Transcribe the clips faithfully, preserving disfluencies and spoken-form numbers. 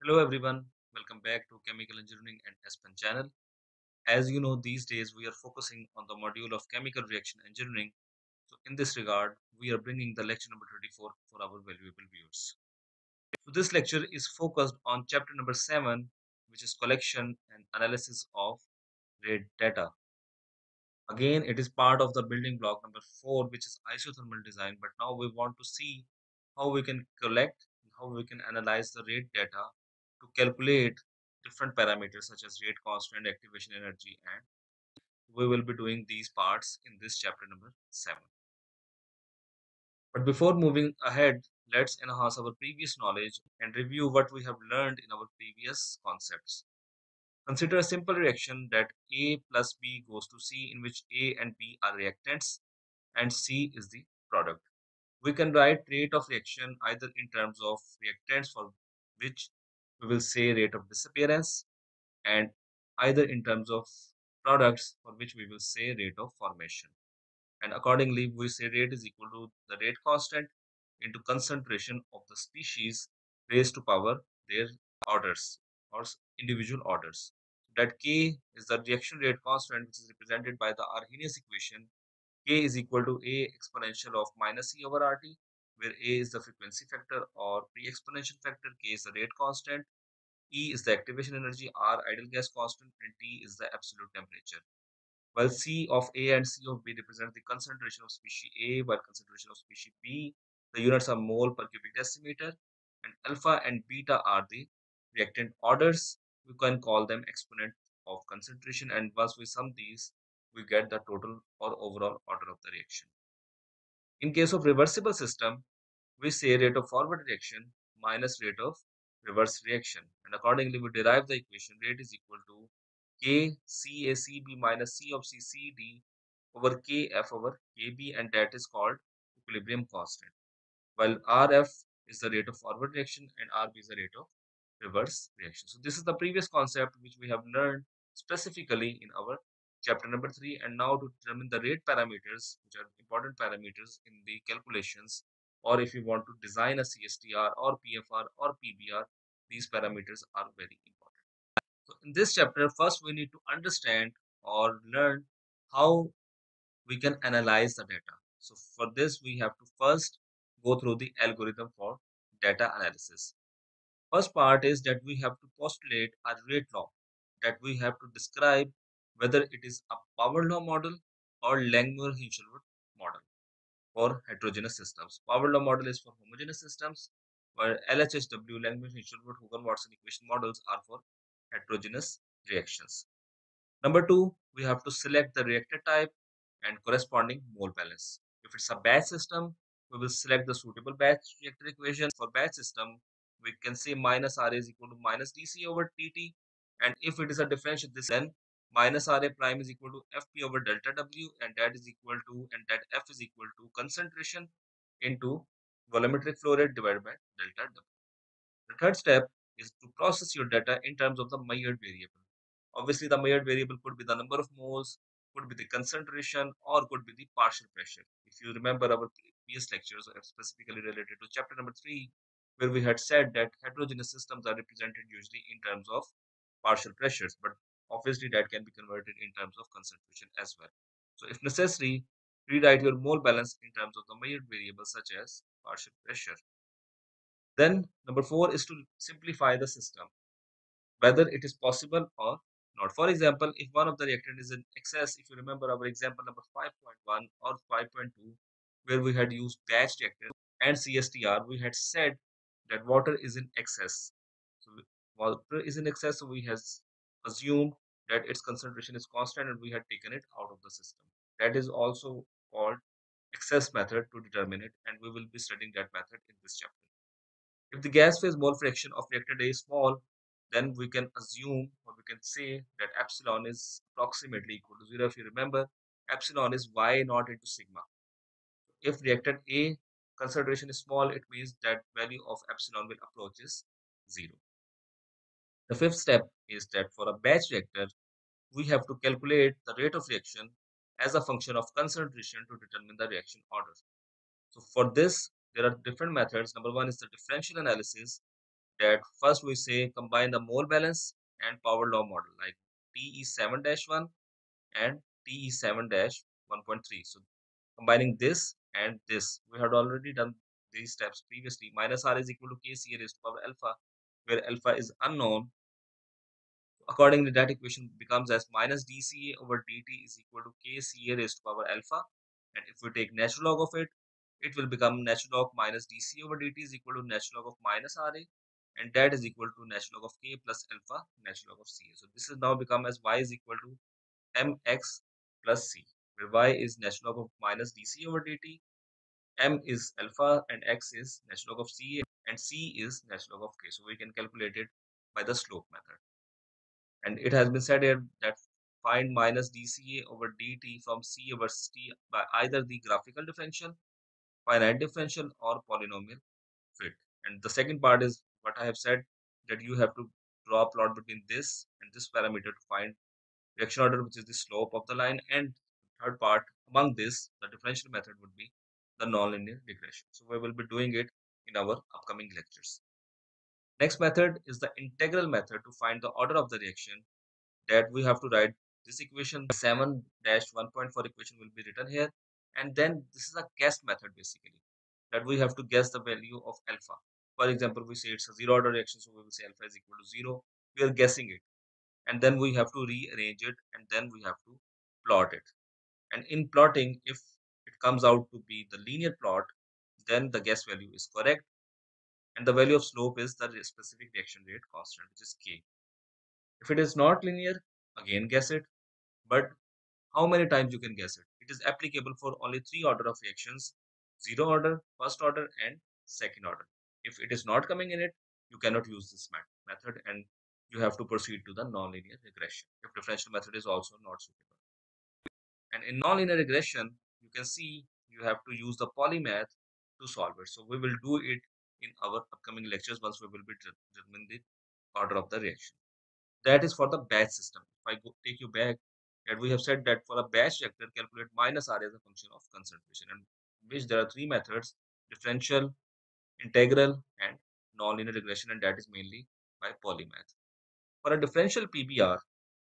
Hello everyone, welcome back to Chemical Engineering and S P E N channel. As you know, these days we are focusing on the module of Chemical Reaction Engineering. So in this regard, we are bringing the lecture number thirty-four for our valuable viewers. So this lecture is focused on chapter number seven, which is collection and analysis of rate data. Again, it is part of the building block number four, which is isothermal design. But now we want to see how we can collect, how we can analyze the rate data to calculate different parameters such as rate constant, activation energy, and we will be doing these parts in this chapter number seven. But before moving ahead, let's enhance our previous knowledge and review what we have learned in our previous concepts. Consider a simple reaction that A plus B goes to C, in which A and B are reactants and C is the product. We can write rate of reaction either in terms of reactants, for which we will say rate of disappearance, and either in terms of products, for which we will say rate of formation. And accordingly, we say rate is equal to the rate constant into concentration of the species raised to power their orders or individual orders. That K is the reaction rate constant, which is represented by the Arrhenius equation. K is equal to A exponential of minus E over R T, where A is the frequency factor or pre-exponential factor, K is the rate constant, E is the activation energy, R ideal gas constant, and T is the absolute temperature. While C of A and C of B represent the concentration of species A, while concentration of species B, the units are mole per cubic decimeter, and alpha and beta are the reactant orders. We can call them exponent of concentration, and once we sum these, we get the total or overall order of the reaction. In case of reversible system, we say rate of forward reaction minus rate of reverse reaction, and accordingly we derive the equation rate is equal to K C A C B minus C of C C D over K F over K B, and that is called equilibrium constant, while R F is the rate of forward reaction and R B is the rate of reverse reaction. So this is the previous concept which we have learned specifically in our chapter number three, and now to determine the rate parameters, which are important parameters in the calculations, or if you want to design a C S T R or P F R or P B R, these parameters are very important. So in this chapter, first we need to understand or learn how we can analyze the data. So for this, we have to first go through the algorithm for data analysis. First part is that we have to postulate a rate law, that we have to describe whether it is a power law model or Langmuir-Hinshelwood model for heterogeneous systems. Power law model is for homogeneous systems, while L H H W, Langmuir-Hinshelwood, Hugen-Watson equation models are for heterogeneous reactions. Number two, we have to select the reactor type and corresponding mole balance. If it's a batch system, we will select the suitable batch reactor equation. For batch system, we can say minus R A is equal to minus D C over T T. And if it is a differential, this then minus R A prime is equal to F P over delta W, and that is equal to, and that F is equal to concentration into volumetric flow rate divided by delta W. The third step is to process your data in terms of the measured variable. Obviously, the measured variable could be the number of moles, could be the concentration, or could be the partial pressure. If you remember our previous lectures, specifically related to chapter number three, where we had said that heterogeneous systems are represented usually in terms of partial pressures, but obviously that can be converted in terms of concentration as well. So if necessary, rewrite your mole balance in terms of the measured variables such as partial pressure. Then number four is to simplify the system, whether it is possible or not. For example, if one of the reactant is in excess, if you remember our example number five point one or five point two, where we had used batch reactor and C S T R, we had said that water is in excess. So water is in excess, so we have assumed that its concentration is constant and we had taken it out of the system. That is also called excess method to determine it, and we will be studying that method in this chapter. If the gas phase mole fraction of reactor A is small, then we can assume, or we can say, that epsilon is approximately equal to zero. If you remember, epsilon is Y naught into sigma. If reactant A concentration is small, it means that value of epsilon will approach is zero. The fifth step is that for a batch reactor, we have to calculate the rate of reaction as a function of concentration to determine the reaction order. So for this, there are different methods. Number one is the differential analysis, that first we say combine the mole balance and power law model like T E seven dash one and T E seven dash one point three. So combining this and this, we had already done these steps previously. Minus R is equal to K C A raised to power alpha, where alpha is unknown. Accordingly, that equation becomes as minus D C A over D T is equal to K C A raised to power alpha. And if we take natural log of it, it will become natural log minus D C over D T is equal to natural log of minus R A. And that is equal to natural log of K plus alpha natural log of C A. So this is now become as Y is equal to mx plus C, where Y is natural log of minus D C over D T, M is alpha, and X is natural log of C A, and C is natural log of K. So we can calculate it by the slope method. And it has been said here that find minus D C A over D T from C over T by either the graphical differential, finite differential, or polynomial fit. And the second part is what I have said, that you have to draw a plot between this and this parameter to find reaction order, which is the slope of the line. And third part among this, the differential method would be the nonlinear regression. So we will be doing it in our upcoming lectures. Next method is the integral method to find the order of the reaction, that we have to write this equation. seven dash one point four equation will be written here, and then this is a guess method basically, that we have to guess the value of alpha. For example, we say it's a zero order reaction, so we will say alpha is equal to zero. We are guessing it, and then we have to rearrange it, and then we have to plot it. And in plotting, if it comes out to be the linear plot, then the guess value is correct, and the value of slope is the specific reaction rate constant, which is K. If it is not linear, again guess it, but how many times you can guess it? It is applicable for only three order of reactions: zero order, first order, and second order. If it is not coming in it, you cannot use this method, and you have to proceed to the nonlinear regression if differential method is also not suitable. And in nonlinear regression, you can see you have to use the polymath to solve it. So we will do it in our upcoming lectures once we will be determining the order of the reaction. That is for the batch system. If I go, take you back, that we have said that for a batch reactor, calculate minus R as a function of concentration, and which there are three methods: differential, integral, and nonlinear regression, and that is mainly by polymath. For a differential P B R,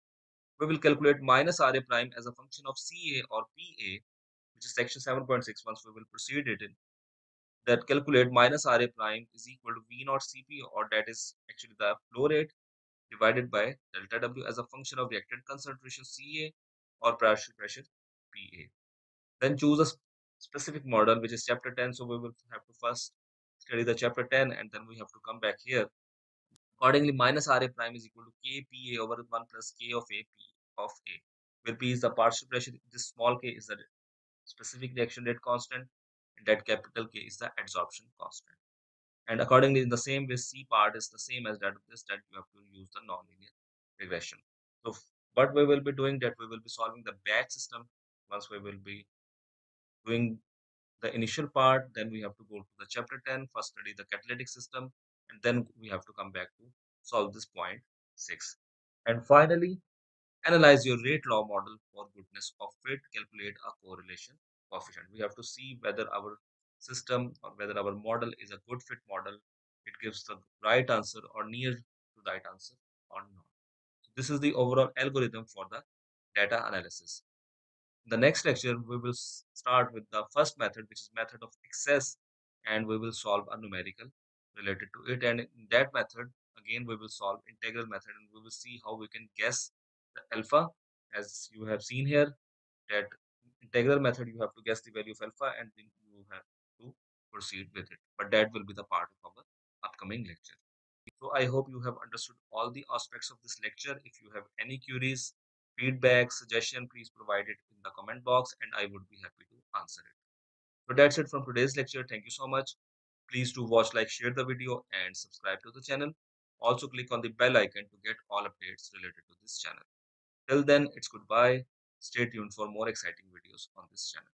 we will calculate minus R A prime as a function of C A or P A, which is section seven point six. Once we will proceed it in that, calculate minus R A prime is equal to V naught C P, or that is actually the flow rate, divided by delta W as a function of reactant concentration C A or partial pressure P A. Then choose a specific model, which is chapter ten. So we will have to first study the chapter ten, and then we have to come back here. Accordingly, minus R A prime is equal to K P A over one plus K of A P of A, where P is the partial pressure, this small k is the specific reaction rate constant, and that capital K is the adsorption constant. And accordingly, in the same way, C part is the same as that of this, that you have to use the nonlinear regression. So what we will be doing, that we will be solving the batch system. Once we will be doing the initial part, then we have to go to the chapter ten, first study the catalytic system, and then we have to come back to solve this point six. And finally, analyze your rate law model for goodness of fit, calculate a correlation coefficient. We have to see whether our system or whether our model is a good fit model. It gives the right answer or near to the right answer or not. So this is the overall algorithm for the data analysis. In the next lecture, we will start with the first method, which is method of excess, and we will solve a numerical related to it. And in that method, again, we will solve integral method, and we will see how we can guess the alpha. As you have seen here, that integral method, you have to guess the value of alpha, and then you have to proceed with it. But that will be the part of our upcoming lecture. So I hope you have understood all the aspects of this lecture. If you have any queries, feedback, suggestion, please provide it in the comment box, and I would be happy to answer it. So that's it from today's lecture. Thank you so much. Please do watch, like, share the video, and subscribe to the channel. Also click on the bell icon to get all updates related to this channel. Till then, it's goodbye. Stay tuned for more exciting videos on this channel.